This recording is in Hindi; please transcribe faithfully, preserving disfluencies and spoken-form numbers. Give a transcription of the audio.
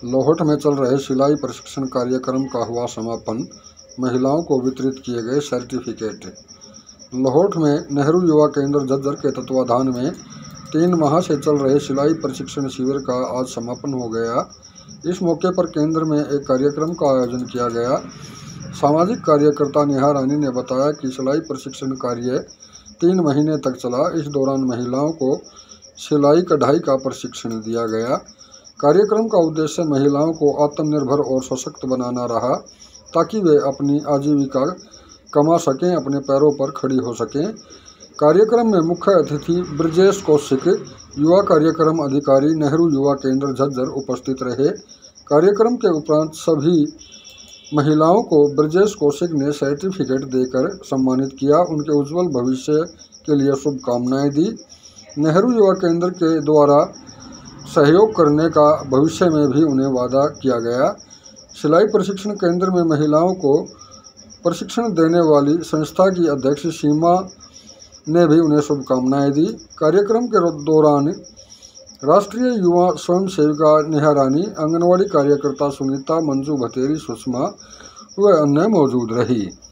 लोहट में चल रहे सिलाई प्रशिक्षण कार्यक्रम का हुआ समापन। महिलाओं को वितरित किए गए सर्टिफिकेट। लोहट में नेहरू युवा केंद्र झज्जर के तत्वाधान में तीन माह से चल रहे सिलाई प्रशिक्षण शिविर का आज समापन हो गया। इस मौके पर केंद्र में एक कार्यक्रम का आयोजन किया गया। सामाजिक कार्यकर्ता नेहा रानी ने बताया कि सिलाई प्रशिक्षण कार्य तीन महीने तक चला। इस दौरान महिलाओं को सिलाई कढ़ाई का प्रशिक्षण दिया गया। कार्यक्रम का उद्देश्य महिलाओं को आत्मनिर्भर और सशक्त बनाना रहा, ताकि वे अपनी आजीविका कमा सकें, अपने पैरों पर खड़ी हो सकें। कार्यक्रम में मुख्य अतिथि ब्रजेश कौशिक, युवा कार्यक्रम अधिकारी नेहरू युवा केंद्र झज्जर उपस्थित रहे। कार्यक्रम के उपरांत सभी महिलाओं को ब्रजेश कौशिक ने सर्टिफिकेट देकर सम्मानित किया। उनके उज्जवल भविष्य के लिए शुभकामनाएं दी। नेहरू युवा केंद्र के द्वारा सहयोग करने का भविष्य में भी उन्हें वादा किया गया। सिलाई प्रशिक्षण केंद्र में महिलाओं को प्रशिक्षण देने वाली संस्था की अध्यक्ष सीमा ने भी उन्हें शुभकामनाएं दी। कार्यक्रम के दौरान राष्ट्रीय युवा स्वयं सेविका नेहा रानी, आंगनवाड़ी कार्यकर्ता सुनीता, मंजू भतेरी, सुषमा व अन्य मौजूद रही।